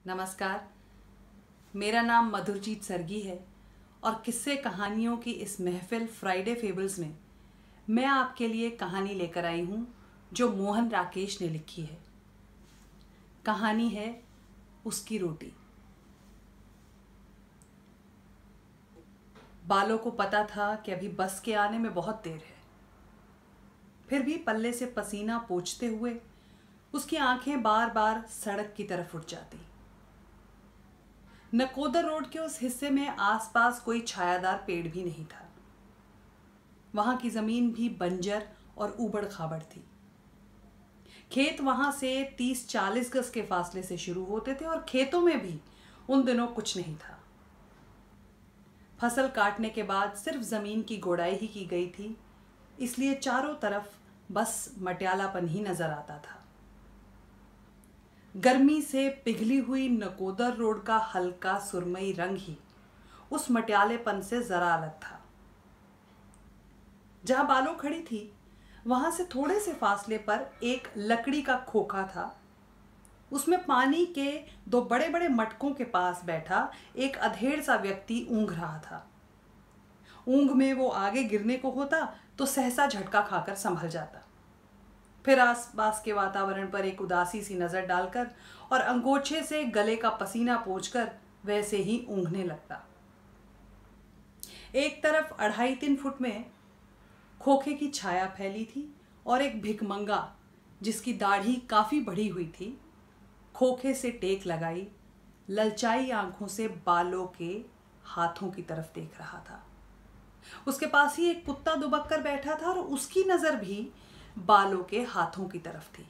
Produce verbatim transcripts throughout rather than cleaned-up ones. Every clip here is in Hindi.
नमस्कार, मेरा नाम मधुरजीत सरगी है और किस्से कहानियों की इस महफिल फ्राइडे फेबल्स में मैं आपके लिए कहानी लेकर आई हूँ जो मोहन राकेश ने लिखी है। कहानी है उसकी रोटी। बालों को पता था कि अभी बस के आने में बहुत देर है, फिर भी पल्ले से पसीना पोंछते हुए उसकी आंखें बार बार सड़क की तरफ उठ जाती। नकोदर रोड के उस हिस्से में आसपास कोई छायादार पेड़ भी नहीं था। वहां की जमीन भी बंजर और ऊबड़ खाबड़ थी। खेत वहां से तीस चालीस गज के फासले से शुरू होते थे और खेतों में भी उन दिनों कुछ नहीं था। फसल काटने के बाद सिर्फ जमीन की गोड़ाई ही की गई थी, इसलिए चारों तरफ बस मटियालापन ही नजर आता था। गर्मी से पिघली हुई नकोदर रोड का हल्का सुरमई रंग ही उस मटियालेपन से जरा अलग था। जहां बालो खड़ी थी वहां से थोड़े से फासले पर एक लकड़ी का खोखा था। उसमें पानी के दो बड़े बड़े मटकों के पास बैठा एक अधेड़ सा व्यक्ति ऊँघ रहा था। ऊँघ में वो आगे गिरने को होता तो सहसा झटका खाकर संभल जाता, फिर आसपास के वातावरण पर एक उदासी सी नजर डालकर और अंगोछे से गले का पसीना पोंछकर वैसे ही ऊँघने लगता। एक तरफ अढ़ाई तीन फुट में खोखे की छाया फैली थी और एक भिखमंगा जिसकी दाढ़ी काफी बढ़ी हुई थी, खोखे से टेक लगाई ललचाई आंखों से बालों के हाथों की तरफ देख रहा था। उसके पास ही एक कुत्ता दुबक कर बैठा था और उसकी नजर भी बालों के हाथों की तरफ थी।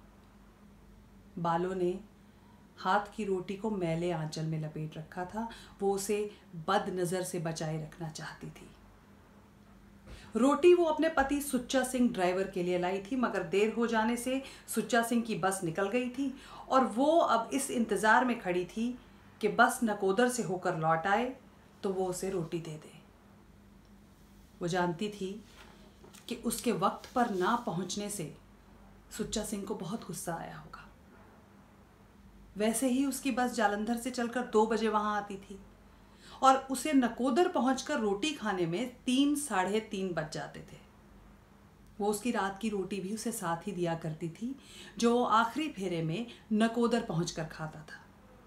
बालों ने हाथ की रोटी को मैले आंचल में लपेट रखा था। वो उसे बद नजर से बचाए रखना चाहती थी। रोटी वो अपने पति सुच्चा सिंह ड्राइवर के लिए लाई थी, मगर देर हो जाने से सुच्चा सिंह की बस निकल गई थी और वो अब इस इंतजार में खड़ी थी कि बस नकोदर से होकर लौट आए तो वो उसे रोटी दे दे। वो जानती थी कि उसके वक्त पर ना पहुंचने से सुच्चा सिंह को बहुत गुस्सा आया होगा। वैसे ही उसकी बस जालंधर से चलकर दो बजे वहां आती थी और उसे नकोदर पहुंचकर रोटी खाने में तीन साढ़े तीन बज जाते थे। वो उसकी रात की रोटी भी उसे साथ ही दिया करती थी जो आखिरी फेरे में नकोदर पहुंचकर खाता था।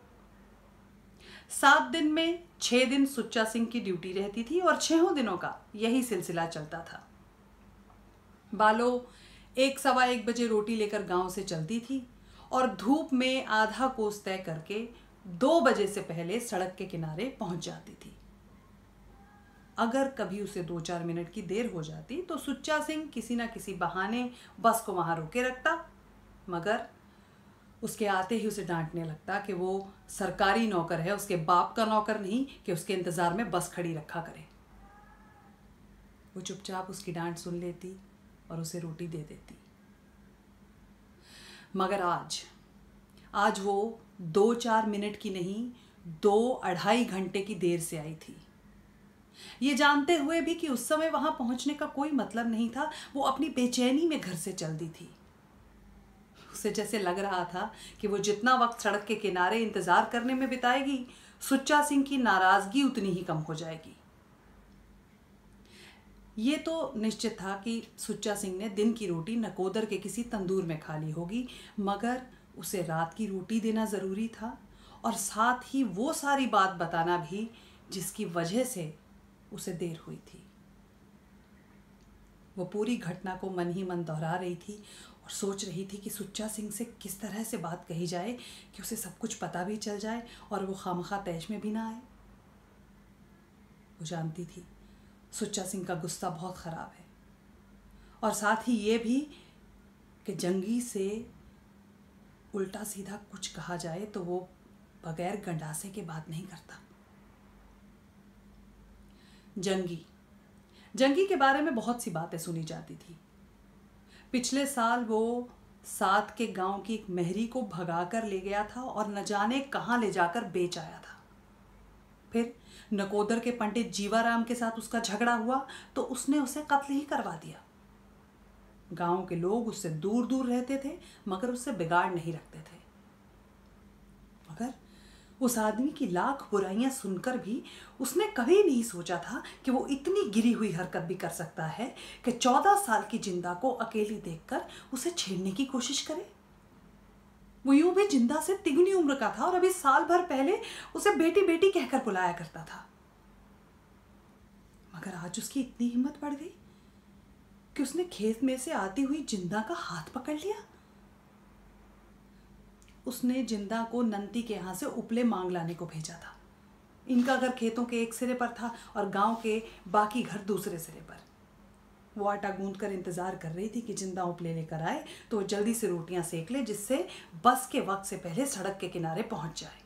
सात दिन में छह दिन सुच्चा सिंह की ड्यूटी रहती थी और छहों दिनों का यही सिलसिला चलता था। बालो एक सवा एक बजे रोटी लेकर गांव से चलती थी और धूप में आधा कोस तय करके दो बजे से पहले सड़क के किनारे पहुंच जाती थी। अगर कभी उसे दो चार मिनट की देर हो जाती तो सुच्चा सिंह किसी ना किसी बहाने बस को वहां रोके रखता, मगर उसके आते ही उसे डांटने लगता कि वो सरकारी नौकर है, उसके बाप का नौकर नहीं कि उसके इंतजार में बस खड़ी रखा करे। वो चुपचाप उसकी डांट सुन लेती और उसे रोटी दे देती। मगर आज आज वो दो चार मिनट की नहीं, दो अढ़ाई घंटे की देर से आई थी। ये जानते हुए भी कि उस समय वहां पहुंचने का कोई मतलब नहीं था, वो अपनी बेचैनी में घर से चल दी थी। उसे जैसे लग रहा था कि वो जितना वक्त सड़क के किनारे इंतजार करने में बिताएगी, सुच्चा सिंह की नाराजगी उतनी ही कम हो जाएगी। ये तो निश्चित था कि सुच्चा सिंह ने दिन की रोटी नकोदर के किसी तंदूर में खा ली होगी, मगर उसे रात की रोटी देना जरूरी था और साथ ही वो सारी बात बताना भी जिसकी वजह से उसे देर हुई थी। वो पूरी घटना को मन ही मन दोहरा रही थी और सोच रही थी कि सुच्चा सिंह से किस तरह से बात कही जाए कि उसे सब कुछ पता भी चल जाए और वो खामखा तैश में भी ना आए। वो जानती थी सुच्चा सिंह का गुस्सा बहुत खराब है और साथ ही ये भी कि जंगी से उल्टा सीधा कुछ कहा जाए तो वो बगैर गंडासे के बात नहीं करता। जंगी जंगी के बारे में बहुत सी बातें सुनी जाती थी। पिछले साल वो साथ के गांव की एक मेहरी को भगाकर ले गया था और न जाने कहां ले जाकर बेच आया था। फिर नकोदर के पंडित जीवाराम के साथ उसका झगड़ा हुआ तो उसने उसे कत्ल ही करवा दिया। गांव के लोग उससे दूर दूर रहते थे मगर उससे बिगाड़ नहीं रखते थे। मगर उस आदमी की लाख बुराइयां सुनकर भी उसने कभी नहीं सोचा था कि वो इतनी गिरी हुई हरकत भी कर सकता है कि चौदह साल की जिंदा को अकेली देखकर उसे छेड़ने की कोशिश करे। वो यूं भी जिंदा से तिगुनी उम्र का था और अभी साल भर पहले उसे बेटी बेटी कहकर बुलाया करता था। मगर आज उसकी इतनी हिम्मत बढ़ गई कि उसने खेत में से आती हुई जिंदा का हाथ पकड़ लिया। उसने जिंदा को नंती के यहाँ से उपले मांग लाने को भेजा था। इनका घर खेतों के एक सिरे पर था और गांव के बाकी घर दूसरे सिरे पर। वो आटा गूंद कर इंतजार कर रही थी कि जिंदा उपले लेकर आए तो वो जल्दी से रोटियां सेक ले, जिससे बस के वक्त से पहले सड़क के किनारे पहुंच जाए।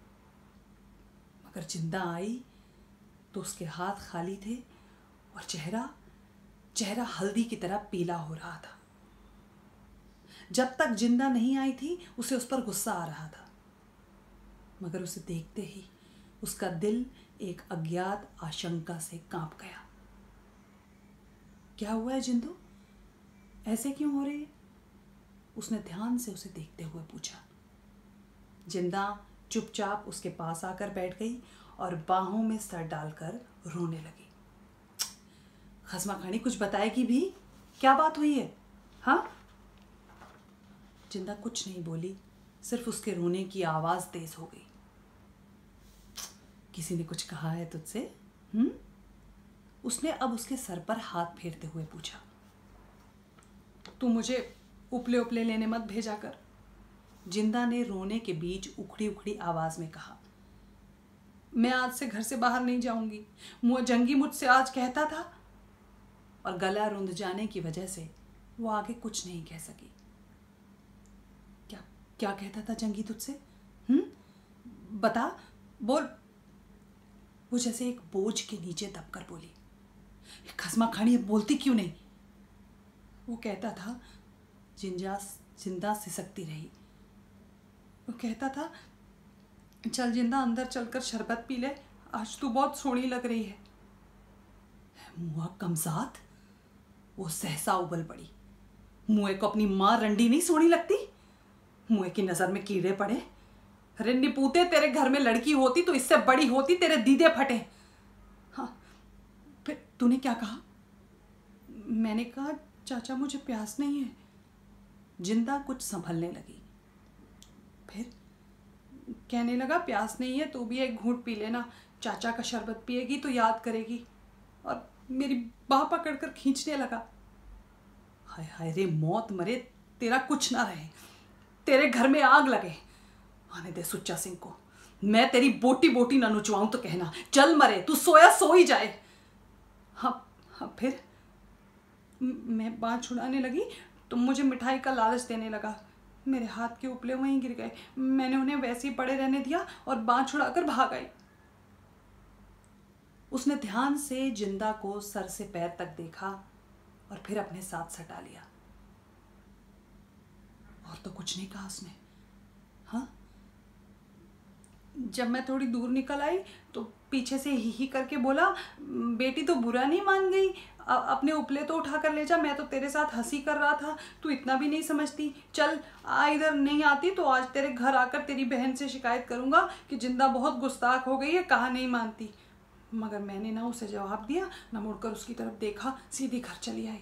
मगर जिंदा आई तो उसके हाथ खाली थे और चेहरा चेहरा हल्दी की तरह पीला हो रहा था। जब तक जिंदा नहीं आई थी उसे उस पर गुस्सा आ रहा था, मगर उसे देखते ही उसका दिल एक अज्ञात आशंका से कांप गया। क्या हुआ है जिंदू, ऐसे क्यों हो रही है? उसने ध्यान से उसे देखते हुए पूछा। जिंदा चुपचाप उसके पास आकर बैठ गई और बाहों में सर डालकर रोने लगी। खस्मा खानी कुछ बताएगी भी? क्या बात हुई है? हाँ? जिंदा कुछ नहीं बोली, सिर्फ उसके रोने की आवाज तेज हो गई। किसी ने कुछ कहा है तुझसे? हम्म? उसने अब उसके सर पर हाथ फेरते हुए पूछा। तू मुझे उपले उपले लेने मत भेजा कर, जिंदा ने रोने के बीच उखड़ी उखड़ी आवाज में कहा। मैं आज से घर से बाहर नहीं जाऊंगी। मुआ जंगी मुझसे आज कहता था। और गला रुंध जाने की वजह से वो आगे कुछ नहीं कह सकी। क्या क्या कहता था जंगी तुझसे? हम्म? बता, बोल। वो जैसे एक बोझ के नीचे दबकर बोली। खस्मा खानी अब बोलती क्यों नहीं? वो कहता था, जिंजा जिंदा सिसकती रही। वो कहता था, चल जिंदा अंदर चलकर शरबत पी ले, आज तू बहुत सोहनी लग रही है। मुआ कमजात, वो सहसा उबल पड़ी। मुए को अपनी माँ रंडी नहीं सोहनी लगती? मुए की नजर में कीड़े पड़े। अरे निपूते, तेरे घर में लड़की होती तो इससे बड़ी होती, तेरे दीदे फटे। हाँ, फिर तूने क्या कहा? मैंने कहा, चाचा मुझे प्यास नहीं है। जिंदा कुछ संभलने लगी। फिर कहने लगा, प्यास नहीं है तो भी एक घूंट पी लेना, चाचा का शरबत पिएगी तो याद करेगी। और मेरी बाह पकड़कर खींचने लगा। हाय हाय रे मौत मरे, तेरा कुछ ना रहे, तेरे घर में आग लगे। आने दे सुच्चा सिंह को, मैं तेरी बोटी बोटी ना नुचवाऊं तो कहना। चल मरे, तू सोया सो ही जाए। हाँ हाँ फिर मैं बाँह छुड़ाने लगी तो मुझे मिठाई का लालच देने लगा। मेरे हाथ के उपले वहीं गिर गए। मैंने उन्हें वैसे ही पड़े रहने दिया और बाँह छुड़ाकर भाग आई। उसने ध्यान से जिंदा को सर से पैर तक देखा और फिर अपने साथ सटा लिया। और तो कुछ नहीं कहा उसने। हाँ, जब मैं थोड़ी दूर निकल आई तो पीछे से ही ही करके बोला, बेटी तो बुरा नहीं मान गई, अपने उपले तो उठा कर ले जा, मैं तो तेरे साथ हंसी कर रहा था, तू इतना भी नहीं समझती। चल आ, इधर नहीं आती तो आज तेरे घर आकर तेरी बहन से शिकायत करूंगा कि जिंदा बहुत गुस्ताख हो गई है, कहा नहीं मानती। मगर मैंने ना उसे जवाब दिया, ना मुड़कर उसकी तरफ देखा, सीधी घर चली आई।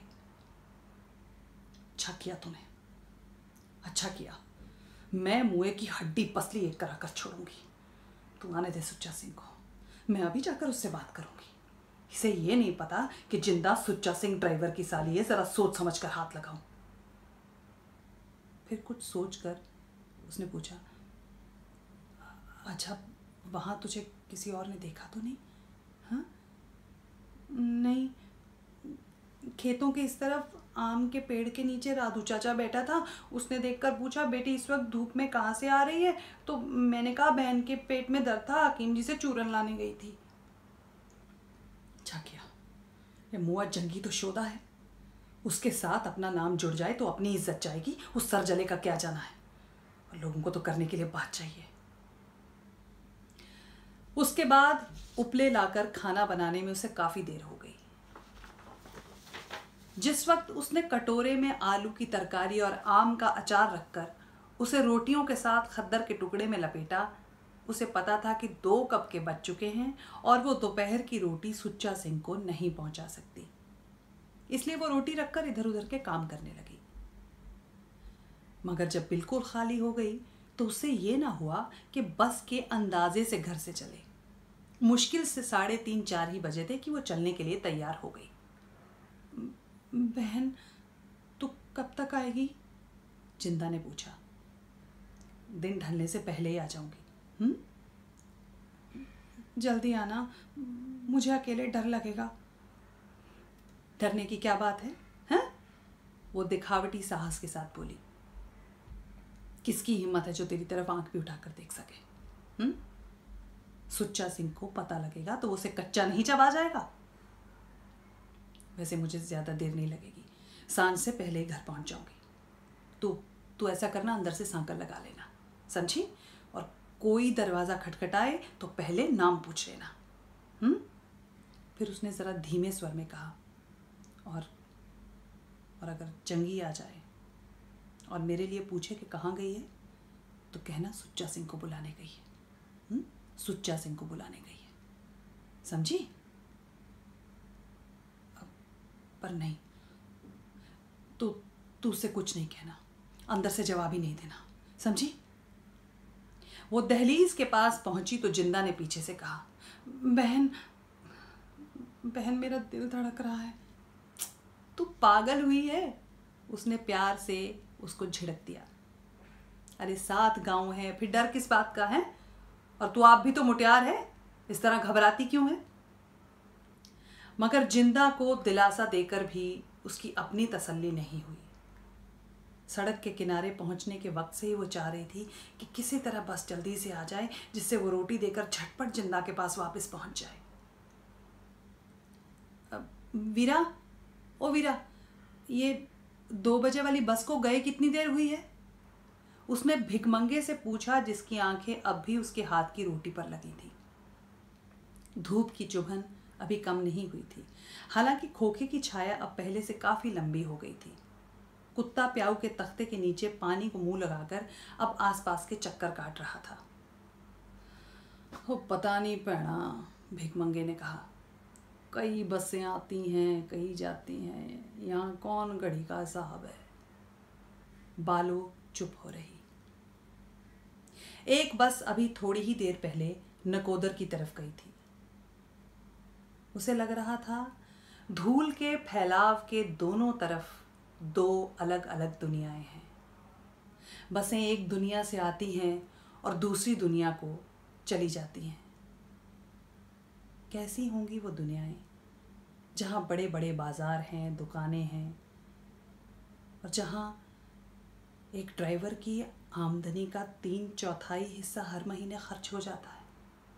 अच्छा किया तूने, अच्छा किया। मैं मुए की हड्डी पसली एक कराकर छोड़ूंगी। तू आने दे सुच्चा सिंह को, मैं अभी जाकर उससे बात करूंगी। इसे ये नहीं पता कि जिंदा सुच्चा सिंह ड्राइवर की साली है, जरा सोच समझ कर हाथ लगाऊं। फिर कुछ सोचकर उसने पूछा, अच्छा वहां तुझे किसी और ने देखा तो नहीं? हाँ नहीं, खेतों के इस तरफ आम के पेड़ के नीचे राधू चाचा बैठा था। उसने देखकर पूछा, बेटी इस वक्त धूप में कहाँ से आ रही है? तो मैंने कहा, बहन के पेट में दर्द था, हकीम जी से चूरन लाने गई थी। अच्छा किया। ये मुआ जंगी तो शोधा है, उसके साथ अपना नाम जुड़ जाए तो अपनी इज्जत जाएगी। उस सरजले का क्या जाना है, और लोगों को तो करने के लिए बात चाहिए। उसके बाद उपले लाकर खाना बनाने में उसे काफी देर हो गई। जिस वक्त उसने कटोरे में आलू की तरकारी और आम का अचार रखकर उसे रोटियों के साथ खद्दर के टुकड़े में लपेटा, उसे पता था कि दो कप के बज चुके हैं और वो दोपहर की रोटी सुच्चा सिंह को नहीं पहुंचा सकती, इसलिए वो रोटी रखकर इधर उधर के काम करने लगी। मगर जब बिल्कुल खाली हो गई तो उससे ये ना हुआ कि बस के अंदाजे से घर से चले। मुश्किल से साढ़े तीन चार ही बजे थे कि वो चलने के लिए तैयार हो गई। बहन, तू कब तक आएगी? जिंदा ने पूछा। दिन ढलने से पहले ही आ जाऊंगी। हम्म, जल्दी आना, मुझे अकेले डर लगेगा। डरने की क्या बात है, हैं? वो दिखावटी साहस के साथ बोली। किसकी हिम्मत है जो तेरी तरफ आंख भी उठाकर देख सके? हम्म, सुच्चा सिंह को पता लगेगा तो वो उसे कच्चा नहीं चबा जाएगा। वैसे मुझे ज्यादा देर नहीं लगेगी, सांझ से पहले ही घर पहुंच जाऊंगी। तू तू ऐसा करना, अंदर से सांकर लगा लेना, समझी? और कोई दरवाजा खटखटाए तो पहले नाम पूछ लेना। हम्म फिर उसने जरा धीमे स्वर में कहा, और और अगर जंगी आ जाए और मेरे लिए पूछे कि कहाँ गई है तो कहना सुच्चा सिंह को बुलाने गई है। हम्म सुच्चा सिंह को बुलाने गई है, समझी? पर नहीं, तू तू उससे कुछ नहीं कहना, अंदर से जवाब ही नहीं देना, समझी? वो दहलीज के पास पहुंची तो जिंदा ने पीछे से कहा, बहन बहन मेरा दिल धड़क रहा है। तू पागल हुई है? उसने प्यार से उसको झिड़क दिया। अरे सात गांव है, फिर डर किस बात का है? और तू आप भी तो मुटियार है, इस तरह घबराती क्यों है? मगर जिंदा को दिलासा देकर भी उसकी अपनी तसल्ली नहीं हुई। सड़क के किनारे पहुंचने के वक्त से ही वो चाह रही थी कि किसी तरह बस जल्दी से आ जाए, जिससे वो रोटी देकर झटपट जिंदा के पास वापस पहुंच जाए। वीरा, ओ वीरा, ये दो बजे वाली बस को गए कितनी देर हुई है? उसने भिकमंगे से पूछा, जिसकी आंखें अब भी उसके हाथ की रोटी पर लगी थी। धूप की चुभन अभी कम नहीं हुई थी, हालांकि खोखे की छाया अब पहले से काफी लंबी हो गई थी। कुत्ता प्याऊ के तख्ते के नीचे पानी को मुंह लगाकर अब आसपास के चक्कर काट रहा था। हो पता नहीं पैणा, भिकमंगे ने कहा। कई बसें आती हैं, कई जाती हैं, यहाँ कौन घड़ी का साहब है? बालो चुप हो रही। एक बस अभी थोड़ी ही देर पहले नकोदर की तरफ गई थी। उसे लग रहा था धूल के फैलाव के दोनों तरफ दो अलग अलग दुनियाएं हैं। बसें एक दुनिया से आती हैं और दूसरी दुनिया को चली जाती हैं। कैसी होंगी वो दुनियाएं, जहाँ बड़े बड़े बाजार हैं, दुकानें हैं, और जहाँ एक ड्राइवर की आमदनी का तीन चौथाई हिस्सा हर महीने खर्च हो जाता है।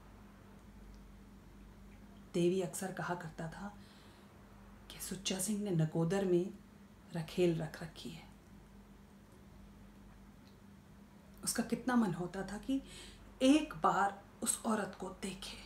देवी अक्सर कहा करता था कि सुच्चा सिंह ने नकोदर में रखेल रख रखी है। उसका कितना मन होता था कि एक बार उस औरत को देखे।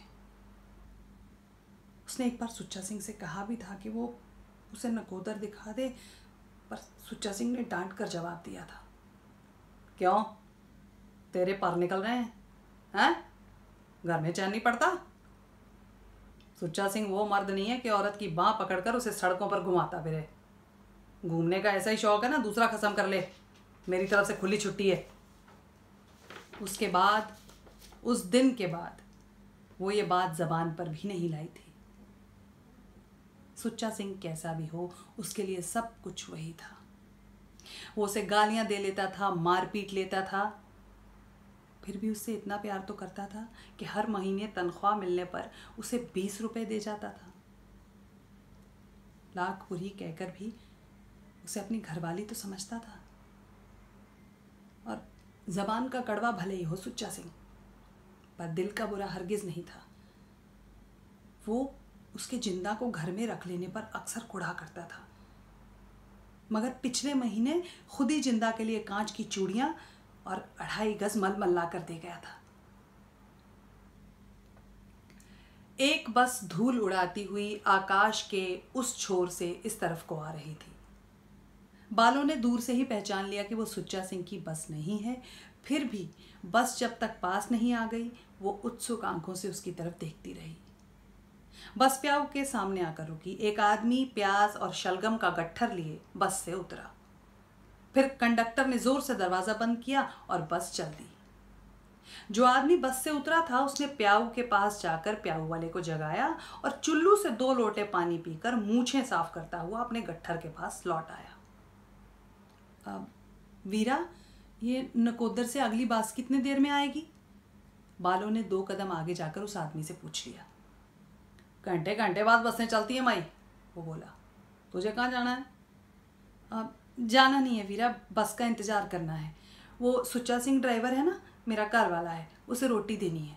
उसने एक बार सुच्चा सिंह से कहा भी था कि वो उसे नकोदर दिखा दे, पर सुच्चा सिंह ने डांट कर जवाब दिया था, क्यों, तेरे पर निकल रहे हैं? हैं? घर में चैन नहीं पड़ता? सुच्चा सिंह वो मर्द नहीं है कि औरत की बांह पकड़कर उसे सड़कों पर घुमाता फिरे। घूमने का ऐसा ही शौक है ना, दूसरा खत्म कर ले, मेरी तरफ से खुली छुट्टी है। उसके बाद, उस दिन के बाद, वो ये बात जबान पर भी नहीं लाई थी। सुच्चा सिंह कैसा भी हो, उसके लिए सब कुछ वही था। वो उसे गालियां दे लेता था, मार पीट लेता था, फिर भी उससे इतना प्यार तो करता था कि हर महीने तनख्वाह मिलने पर उसे बीस रुपए दे जाता था। लाख बुरी कहकर भी उसे अपनी घरवाली तो समझता था। और जबान का कड़वा भले ही हो सुच्चा सिंह, पर दिल का बुरा हरगिज नहीं था। वो उसके जिंदा को घर में रख लेने पर अक्सर कुढ़ा करता था, मगर पिछले महीने खुद ही जिंदा के लिए कांच की चूड़ियां और अढ़ाई गज मलमल ला कर दे गया था। एक बस धूल उड़ाती हुई आकाश के उस छोर से इस तरफ को आ रही थी। बालों ने दूर से ही पहचान लिया कि वो सुच्चा सिंह की बस नहीं है, फिर भी बस जब तक पास नहीं आ गई वो उत्सुक आंखों से उसकी तरफ देखती रही। बस प्याऊ के सामने आकर रुकी। एक आदमी प्याज और शलगम का गट्ठर लिए बस से उतरा। फिर कंडक्टर ने जोर से दरवाजा बंद किया और बस चल दी। जो आदमी बस से उतरा था उसने प्याऊ के पास जाकर प्याऊ वाले को जगाया और चुल्लू से दो लोटे पानी पीकर मूछें साफ करता हुआ अपने गट्ठर के पास लौट आया। अब वीरा, ये नकोदर से अगली बस कितने देर में आएगी? बालों ने दो कदम आगे जाकर उस आदमी से पूछ लिया। घंटे घंटे बाद बसें चलती हैं माई, वो बोला। तुझे कहाँ जाना है? अब जाना नहीं है वीरा, बस का इंतज़ार करना है। वो सुच्चा सिंह ड्राइवर है ना, मेरा घर वाला है, उसे रोटी देनी है।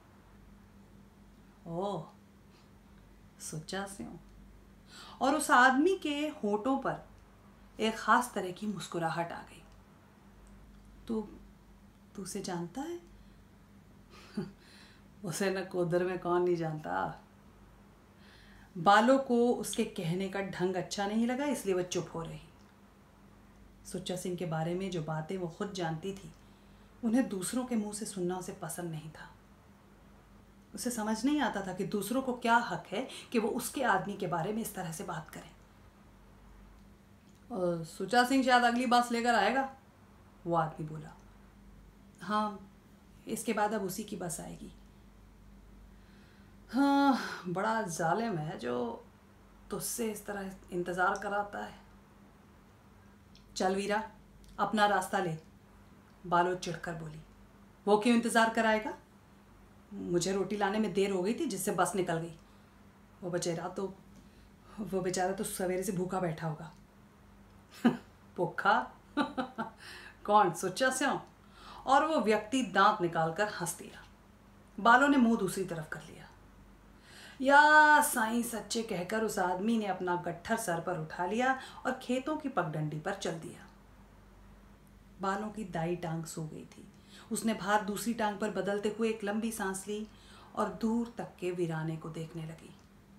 ओह, सुच्चा सिंह। और उस आदमी के होठों पर एक ख़ास तरह की मुस्कुराहट आ गई। तू तू उसे जानता है? उसे नकोदर में कौन नहीं जानता। बालों को उसके कहने का ढंग अच्छा नहीं लगा, इसलिए वह चुप हो रही। सुच्चा सिंह के बारे में जो बातें वो खुद जानती थी उन्हें दूसरों के मुंह से सुनना उसे पसंद नहीं था। उसे समझ नहीं आता था कि दूसरों को क्या हक है कि वो उसके आदमी के बारे में इस तरह से बात करें। और सुच्चा सिंह शायद अगली बस लेकर आएगा, वो आदमी बोला। हाँ, इसके बाद अब उसी की बस आएगी। हाँ, बड़ा जालिम है जो तुझसे इस तरह इंतज़ार कराता है। चल वीरा, अपना रास्ता ले, बालो चिढ़कर बोली। वो क्यों इंतज़ार कराएगा? मुझे रोटी लाने में देर हो गई थी जिससे बस निकल गई। वो बेचारा तो वो बेचारा तो सवेरे से भूखा बैठा होगा। भूखा? कौन, सुच्चा सिंह? और वो व्यक्ति दांत निकालकर हंस दिया। बालों ने मुंह दूसरी तरफ कर लिया। या साईं सच्चे कहकर उस आदमी ने अपना गट्ठर सर पर उठा लिया और खेतों की पगडंडी पर चल दिया। बालों की दाई टांग सो गई थी। उसने भार दूसरी टांग पर बदलते हुए एक लंबी सांस ली और दूर तक के वीराने को देखने लगी।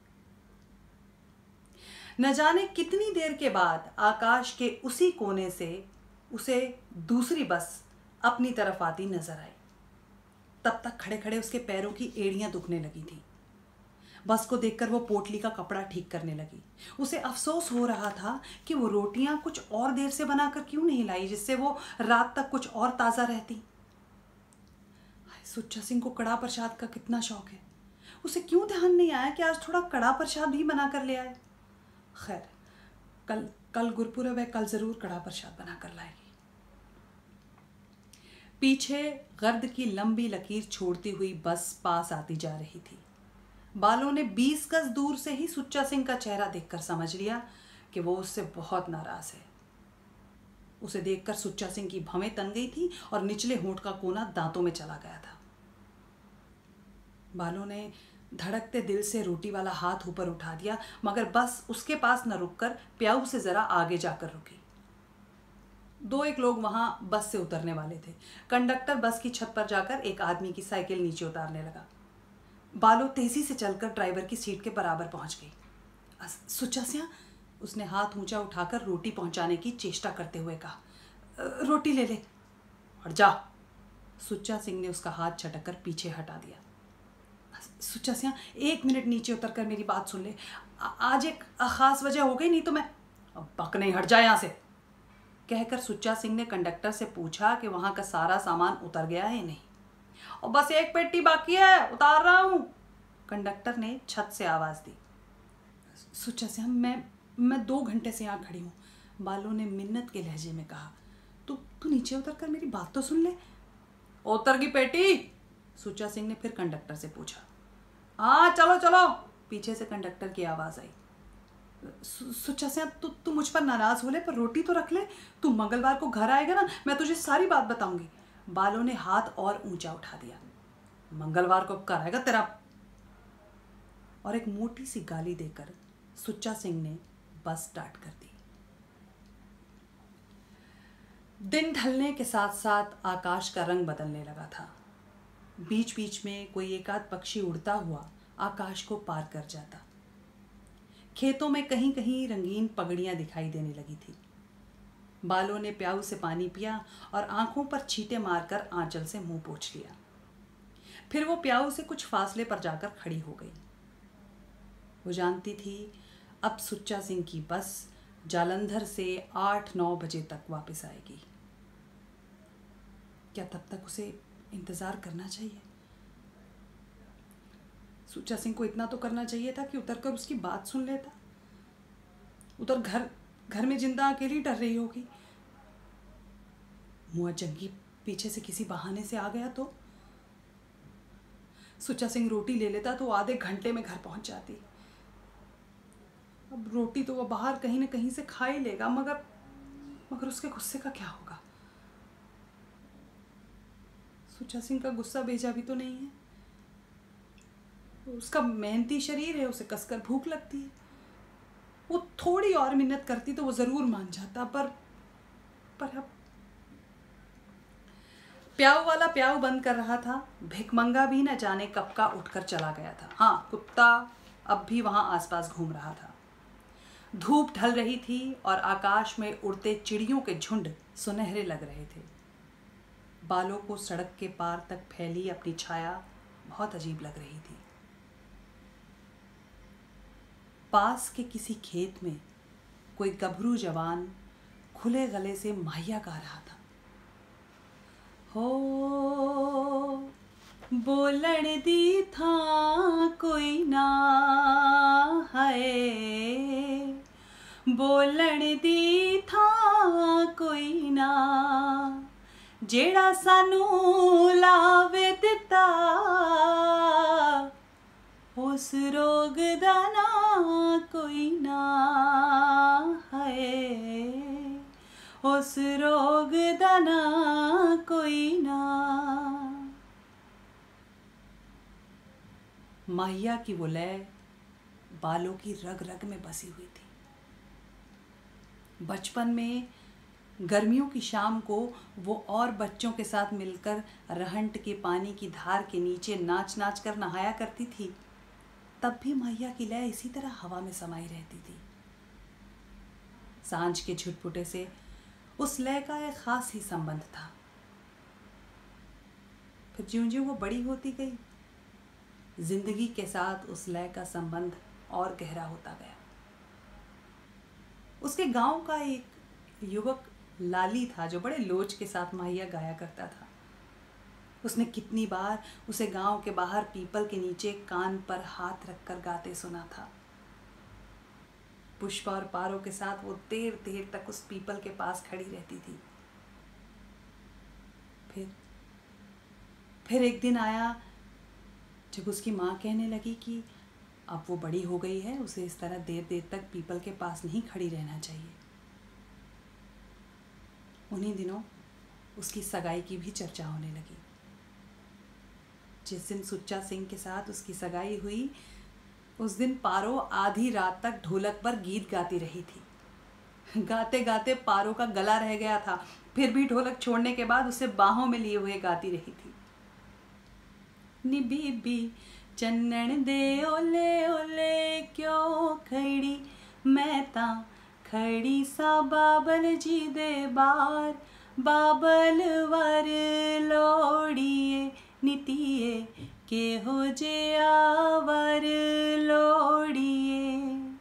न जाने कितनी देर के बाद आकाश के उसी कोने से उसे दूसरी बस अपनी तरफ आती नजर आई। तब तक खड़े खड़े उसके पैरों की एड़ियां दुखने लगी थी। बस को देखकर वो पोटली का कपड़ा ठीक करने लगी। उसे अफसोस हो रहा था कि वो रोटियां कुछ और देर से बनाकर क्यों नहीं लाई, जिससे वो रात तक कुछ और ताज़ा रहती। सुच्चा सिंह को कड़ा प्रसाद का कितना शौक है। उसे क्यों ध्यान नहीं आया कि आज थोड़ा कड़ा प्रसाद भी बना कर ले आए। खैर, कल कल गुरपुरब है, कल जरूर कड़ा प्रसाद बना कर लाएगी। पीछे गर्द की लंबी लकीर छोड़ती हुई बस पास आती जा रही थी। बालों ने बीस गज दूर से ही सुच्चा सिंह का चेहरा देखकर समझ लिया कि वो उससे बहुत नाराज है। उसे देखकर सुच्चा सिंह की भवें तन गई थी और निचले होंठ का कोना दांतों में चला गया था। बालों ने धड़कते दिल से रोटी वाला हाथ ऊपर उठा दिया, मगर बस उसके पास न रुककर प्याऊ से जरा आगे जाकर रुकी। दो एक लोग वहां बस से उतरने वाले थे। कंडक्टर बस की छत पर जाकर एक आदमी की साइकिल नीचे उतारने लगा। बालो तेजी से चलकर ड्राइवर की सीट के बराबर पहुंच गई। सुच्चा सिंह, उसने हाथ ऊंचा उठाकर रोटी पहुंचाने की चेष्टा करते हुए कहा। रोटी ले ले। हट जा। सुच्चा सिंह ने उसका हाथ झटककर पीछे हटा दिया। सुच्चा सिंह, एक मिनट नीचे उतरकर मेरी बात सुन ले। आज एक खास वजह हो गई, नहीं तो मैं। अब बक नहीं, हट जा यहाँ से, कहकर सुच्चा सिंह ने कंडक्टर से पूछा कि वहां का सारा सामान उतर गया है या नहीं। और बस एक पेटी बाकी है, उतार रहा हूं, कंडक्टर ने छत से आवाज दी। सुच्चा सिंह, मैं मैं दो घंटे से यहाँ खड़ी हूँ, बालों ने मिन्नत के लहजे में कहा। तू तू नीचे उतर कर मेरी बात तो सुन ले। उतर की पेटी? सुच्चा सिंह ने फिर कंडक्टर से पूछा। हाँ चलो चलो, पीछे से कंडक्टर की आवाज आई। सुच्चा सिंह, तू तू मुझ पर नाराज हो ले, पर रोटी तो रख ले। तू मंगलवार को घर आएगा ना, मैं तुझे सारी बात बताऊंगी। बालों ने हाथ और ऊंचा उठा दिया। मंगलवार को कर आएगा तेरा? और एक मोटी सी गाली देकर सुच्चा सिंह ने बस स्टार्ट कर दी। दिन ढलने के साथ साथ आकाश का रंग बदलने लगा था। बीच बीच में कोई एकाध पक्षी उड़ता हुआ आकाश को पार कर जाता। खेतों में कहीं कहीं रंगीन पगड़ियां दिखाई देने लगी थी। बालों ने प्याऊ से पानी पिया और आंखों पर छींटे मारकर आंचल से मुंह पोंछ लिया। फिर वो प्याऊ से कुछ फासले पर जाकर खड़ी हो गई। वो जानती थी अब सुच्चा सिंह की बस जालंधर से आठ नौ बजे तक वापस आएगी। क्या तब तक उसे इंतज़ार करना चाहिए? सुच्चा सिंह को इतना तो करना चाहिए था कि उतरकर उसकी बात सुन लेता। उधर घर घर में जिंदा अकेली डर रही होगी। मुआ जंगी पीछे से किसी बहाने से आ गया तो सुच्चा सिंह रोटी ले लेता तो आधे घंटे में घर पहुंच जाती। अब रोटी तो वह बाहर कहीं ना कहीं से खा ही लेगा, मगर मगर उसके गुस्से का क्या होगा? सुच्चा सिंह का गुस्सा भेजा भी तो नहीं है। उसका मेहनती शरीर है, उसे कसकर भूख लगती है। वो थोड़ी और मिन्नत करती तो वो जरूर मान जाता, पर पर अब प्याऊ वाला प्याऊ बंद कर रहा था। भिकमंगा भी न जाने कब का उठकर चला गया था। हाँ, कुत्ता अब भी वहां आसपास घूम रहा था। धूप ढल रही थी और आकाश में उड़ते चिड़ियों के झुंड सुनहरे लग रहे थे। बालों को सड़क के पार तक फैली अपनी छाया बहुत अजीब लग रही थी। पास के किसी खेत में कोई गभरू जवान खुले गले से माहिया गा रहा था। हो बोलन दी था कोई ना है, बोलन दी था कोई ना, जेड़ा सानू लावे दिता उस रोग दा ना कोई ना है, उस रोग दा ना कोई ना। माहिया की वो लय बालों की रग रग में बसी हुई थी। बचपन में गर्मियों की शाम को वो और बच्चों के साथ मिलकर रहंट के पानी की धार के नीचे नाच नाच कर नहाया करती थी। तब भी माहिया की लय इसी तरह हवा में समाई रहती थी। सांझ के झुटपुटे से उस लय का एक खास ही संबंध था। फिर ज्यों ज्यों वो बड़ी होती गई, जिंदगी के साथ उस लय का संबंध और गहरा होता गया। उसके गांव का एक युवक लाली था जो बड़े लोच के साथ माहिया गाया करता था। उसने कितनी बार उसे गांव के बाहर पीपल के नीचे कान पर हाथ रखकर गाते सुना था। पुष्पा और पारो के साथ वो देर देर तक उस पीपल के पास खड़ी रहती थी। फिर फिर एक दिन आया जब उसकी माँ कहने लगी कि अब वो बड़ी हो गई है, उसे इस तरह देर देर तक पीपल के पास नहीं खड़ी रहना चाहिए। उन्हीं दिनों उसकी सगाई की भी चर्चा होने लगी। जिस दिन सुच्चा सिंह के साथ उसकी सगाई हुई, उस दिन पारो आधी रात तक ढोलक पर गीत गाती रही थी। गाते गाते पारो का गला रह गया था, फिर भी ढोलक छोड़ने के बाद उसे बाहों में लिए हुए गाती रही थी। नी बीबी चन्नन दे ओले ओले क्यों खड़ी, मैं ता खड़ी सा बाबल जी दे बार, बाबल वर लोड़िए नीतिए के हो जे आवर लोड़िए,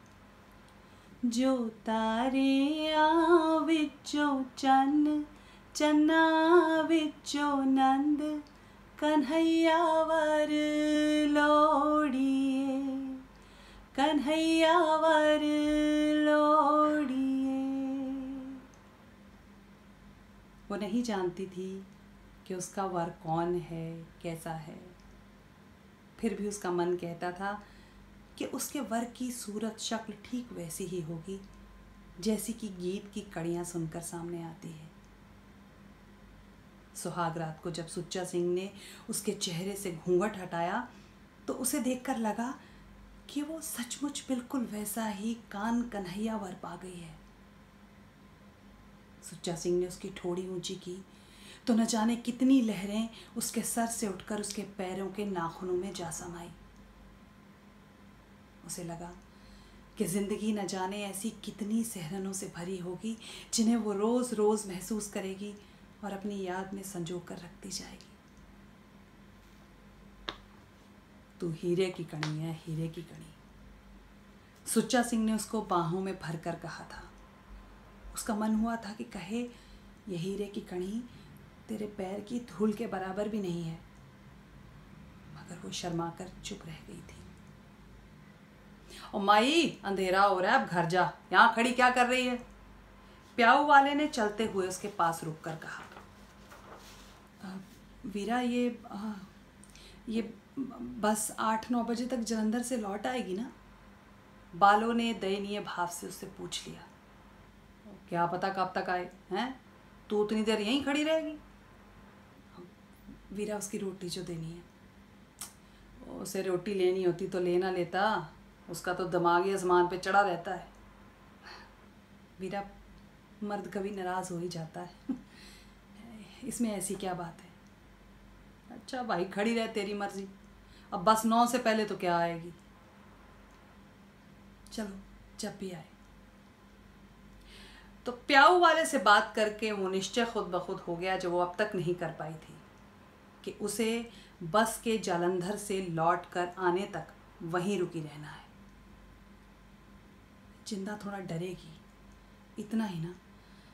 जो तारे आ विचों चन्न चन्ना विचों नंद, कन्हैया वर लोड़िए, कन्हैया वर लोड़िए। वो नहीं जानती थी कि उसका वर कौन है, कैसा है। फिर भी उसका मन कहता था कि उसके वर की सूरत शक्ल ठीक वैसी ही होगी जैसी कि गीत की कड़ियाँ सुनकर सामने आती है। सुहाग रात को जब सुच्चा सिंह ने उसके चेहरे से घूंघट हटाया तो उसे देखकर लगा कि वो सचमुच बिल्कुल वैसा ही कान कन्हैया वर पा गई है। सुच्चा सिंह ने उसकी ठोड़ी ऊंची की तो न जाने कितनी लहरें उसके सर से उठकर उसके पैरों के नाखूनों में जा समाई। उसे लगा कि ज़िंदगी न जाने ऐसी कितनी सहरनों से भरी होगी जिन्हें वो रोज़ रोज़ महसूस करेगी और अपनी याद में संजो कर रखती जाएगी। तू हीरे की कणी है, हीरे की कणी, सुच्चा सिंह ने उसको बाहों में भर कर कहा था। उसका मन हुआ था कि कहे, ये हीरे की कणी तेरे पैर की धूल के बराबर भी नहीं है, मगर वो शर्मा कर चुप रह गई थी। ओ माई, अंधेरा हो रहा है, अब घर जा, यहाँ खड़ी क्या कर रही है? प्याऊ वाले ने चलते हुए उसके पास रुक कर कहा। वीरा, ये आ, ये बस आठ नौ बजे तक जलंधर से लौट आएगी ना? बालों ने दयनीय भाव से उससे पूछ लिया। क्या पता कब तक आए हैं, तू उतनी देर यहीं खड़ी रहेगी? वीरा, उसकी रोटी जो देनी है, उसे रोटी लेनी होती तो लेना लेता, उसका तो दिमाग ही आसमान पे चढ़ा रहता है। वीरा, मर्द कभी नाराज़ हो ही जाता है, इसमें ऐसी क्या बात है? अच्छा भाई, खड़ी रहे, तेरी मर्जी, अब बस नौ से पहले तो क्या आएगी? चलो, जब भी आए। तो प्याऊ वाले से बात करके वो निश्चय खुद ब खुद हो गया जो वो अब तक नहीं कर पाई थी, कि उसे बस के जालंधर से लौट कर आने तक वहीं रुकी रहना है। जिंदा थोड़ा डरेगी, इतना ही ना।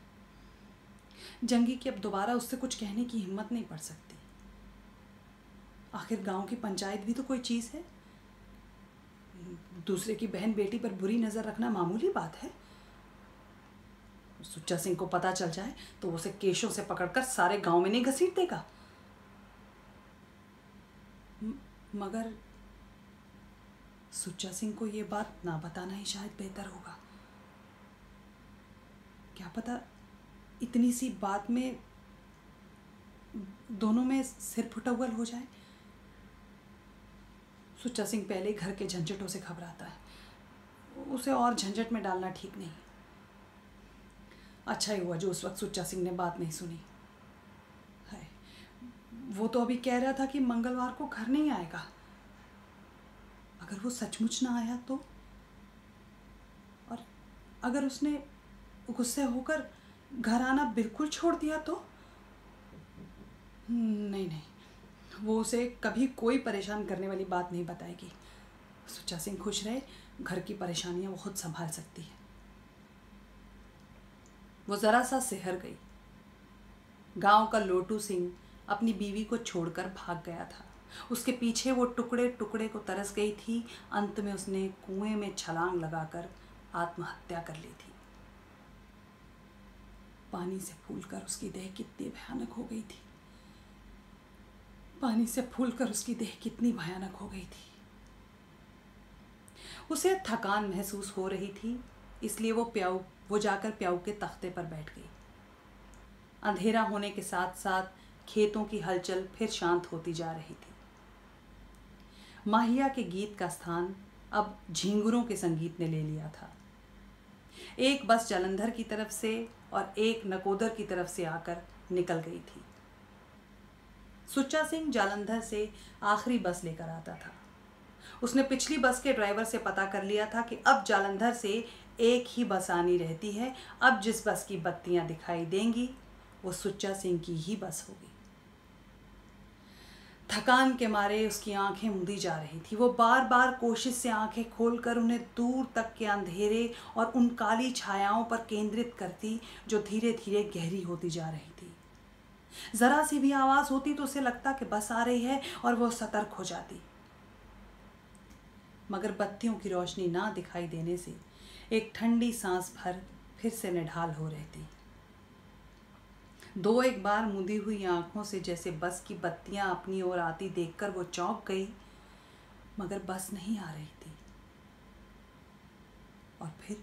जंगी की अब दोबारा उससे कुछ कहने की हिम्मत नहीं पड़ सकती। आखिर गांव की पंचायत भी तो कोई चीज़ है। दूसरे की बहन बेटी पर बुरी नज़र रखना मामूली बात है। सुच्चा सिंह को पता चल जाए तो उसे केशों से पकड़कर सारे गांव में नहीं घसीट देगा। मगर सुच्चा सिंह को ये बात ना बताना ही शायद बेहतर होगा। क्या पता इतनी सी बात में दोनों में सिर फुटौल हो जाए। सुच्चा सिंह पहले ही घर के झंझटों से घबराता है, उसे और झंझट में डालना ठीक नहीं। अच्छा ही हुआ जो उस वक्त सुच्चा सिंह ने बात नहीं सुनी है। वो तो अभी कह रहा था कि मंगलवार को घर नहीं आएगा। अगर वो सचमुच ना आया तो, और अगर उसने गुस्से होकर घर आना बिल्कुल छोड़ दिया तो? नहीं नहीं, वो उसे कभी कोई परेशान करने वाली बात नहीं बताएगी। सुच्चा सिंह खुश रहे, घर की परेशानियां वो खुद संभाल सकती है। वो ज़रा सा सिहर गई। गांव का लोटू सिंह अपनी बीवी को छोड़कर भाग गया था। उसके पीछे वो टुकड़े टुकड़े को तरस गई थी। अंत में उसने कुएं में छलांग लगाकर आत्महत्या कर ली थी। पानी से फूलकर उसकी देह कितनी भयानक हो गई थी। पानी से फूलकर उसकी देह कितनी भयानक हो गई थी। उसे थकान महसूस हो रही थी, इसलिए वो प्याऊ वो जाकर प्याऊ के तख्ते पर बैठ गई। अंधेरा होने के साथ साथ खेतों की हलचल फिर शांत होती जा रही थी। माहिया के गीत का स्थान अब झींगुरों के संगीत ने ले लिया था। एक बस जालंधर की तरफ से और एक नकोदर की तरफ से आकर निकल गई थी। सुच्चा सिंह जालंधर से आखिरी बस लेकर आता था। उसने पिछली बस के ड्राइवर से पता कर लिया था कि अब जालंधर से एक ही बस आनी रहती है। अब जिस बस की बत्तियां दिखाई देंगी वो सुच्चा सिंह की ही बस होगी। थकान के मारे उसकी आंखें मूंदी जा रही थी। वो बार बार कोशिश से आंखें खोलकर उन्हें दूर तक के अंधेरे और उन काली छायाओं पर केंद्रित करती जो धीरे धीरे गहरी होती जा रही थी। जरा सी भी आवाज होती तो उसे लगता कि बस आ रही है और वो सतर्क हो जाती। मगर बत्तियों की रोशनी ना दिखाई देने से एक ठंडी सांस भर फिर से निढाल हो रहती। दो एक बार मुंदी हुई आंखों से जैसे बस की बत्तियां अपनी ओर आती देखकर वो चौंक गई, मगर बस नहीं आ रही थी। और फिर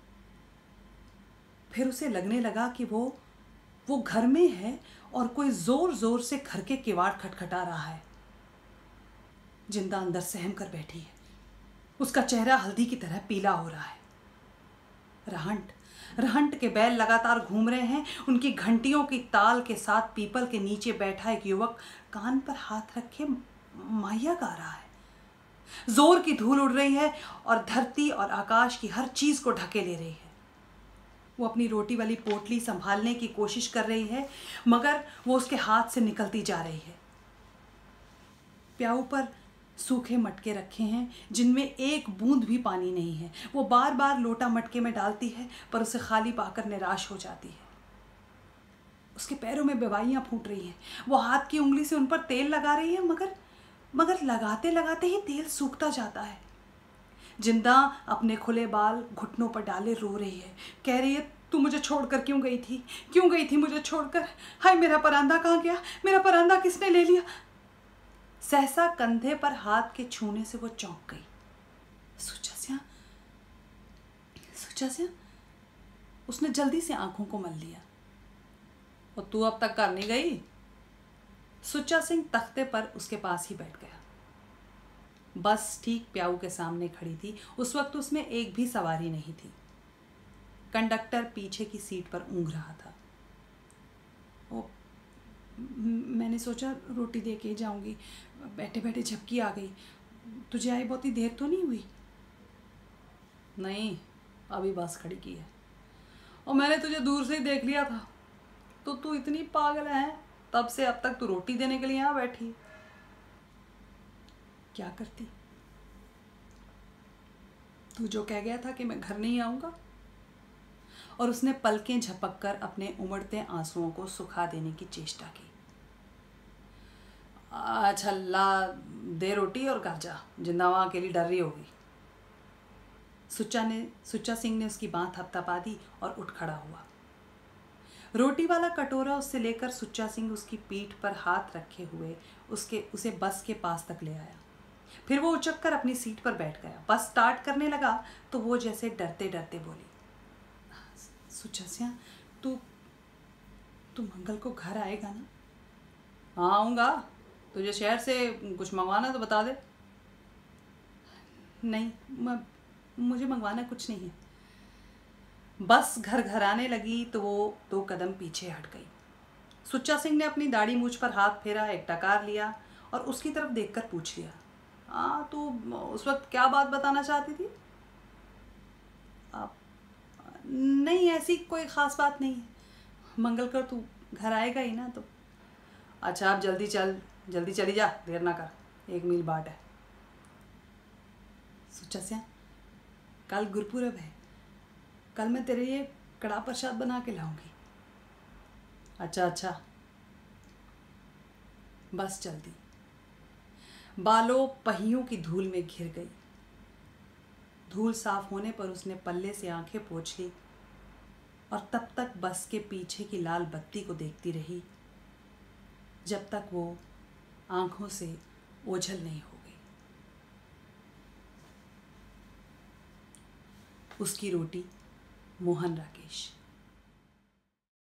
फिर उसे लगने लगा कि वो वो घर में है और कोई जोर जोर से घर के किवाड़ खटखटा रहा है। जिंदा अंदर सहम कर बैठी है। उसका चेहरा हल्दी की तरह पीला हो रहा है। रहंट रहंट के बैल लगातार घूम रहे हैं। उनकी घंटियों की ताल के साथ पीपल के नीचे बैठा एक युवक कान पर हाथ रखे माहिया गा रहा है। जोर की धूल उड़ रही है और धरती और आकाश की हर चीज को ढके ले रही है। वो अपनी रोटी वाली पोटली संभालने की कोशिश कर रही है, मगर वो उसके हाथ से निकलती जा रही है। प्याऊ पर सूखे मटके रखे हैं जिनमें एक बूंद भी पानी नहीं है। वो बार बार लोटा मटके में डालती है, पर उसे खाली पाकर निराश हो जाती है। उसके पैरों में बेवाइयां फूट रही हैं। वो हाथ की उंगली से उन पर तेल लगा रही है, मगर मगर लगाते लगाते ही तेल सूखता जाता है। जिंदा अपने खुले बाल घुटनों पर डाले रो रही है। कह रही है, तू मुझे छोड़कर क्यों गई थी? क्यों गई थी मुझे छोड़कर? हाय, मेरा परांदा कहाँ गया? मेरा परांदा किसने ले लिया? सहसा कंधे पर हाथ के छूने से वो चौंक गई। सुचस्या, सुचस्या। उसने जल्दी से आंखों को मल लिया। और तू अब तक कर नहीं गई? सुच्चा सिंह तख्ते पर उसके पास ही बैठ गया। बस ठीक प्याऊ के सामने खड़ी थी। उस वक्त उसमें एक भी सवारी नहीं थी। कंडक्टर पीछे की सीट पर ऊँघ रहा था। ओ, मैंने सोचा रोटी दे के जाऊंगी, बैठे बैठे झपकी आ गई। तुझे आई बहुत ही देर तो नहीं हुई? नहीं, अभी बस खड़ी की है। और मैंने तुझे दूर से ही देख लिया था। तो तू इतनी पागल है, तब से अब तक तू रोटी देने के लिए यहाँ बैठी। क्या करती? तू जो कह गया था कि मैं घर नहीं आऊंगा। और उसने पलकें झपककर अपने उमड़ते आंसुओं को सुखा देने की चेष्टा की। अच्छा ला, दे रोटी और घर जा, जिंदा वहां अकेली डर रही होगी। सुच्चा ने सुच्चा सिंह ने उसकी बांह थपथपा दी और उठ खड़ा हुआ। रोटी वाला कटोरा उससे लेकर सुच्चा सिंह उसकी पीठ पर हाथ रखे हुए उसके उसे बस के पास तक ले आया। फिर वो उचक कर अपनी सीट पर बैठ गया। बस स्टार्ट करने लगा तो वो जैसे डरते डरते बोली, सुचस्या, तू तू मंगल को घर आएगा ना? हाँ, आऊँगा। तुझे शहर से कुछ मंगवाना तो बता दे। नहीं, म, मुझे मंगवाना कुछ नहीं है। बस घर घर आने लगी तो वो दो कदम पीछे हट गई। सुच्चा सिंह ने अपनी दाढ़ी मूंछ पर हाथ फेरा, एक टकार लिया और उसकी तरफ देखकर पूछ लिया, हाँ, तू उस वक्त क्या बात बताना चाहती थी? आप नहीं, ऐसी कोई ख़ास बात नहीं है। मंगल कर तू घर आएगा ही ना तो। अच्छा, आप जल्दी चल जल्दी चली जा, देर ना कर, एक मील बाट है। सुच्चा सिंह, कल गुरपुरब है, कल मैं तेरे लिए कड़ा प्रसाद बना के लाऊंगी। अच्छा अच्छा। बस चल दी। बालों पहियों की धूल में घिर गई। धूल साफ होने पर उसने पल्ले से आंखें पोंछ ली और तब तक बस के पीछे की लाल बत्ती को देखती रही जब तक वो आंखों से ओझल नहीं हो गई। उसकी रोटी, मोहन राकेश।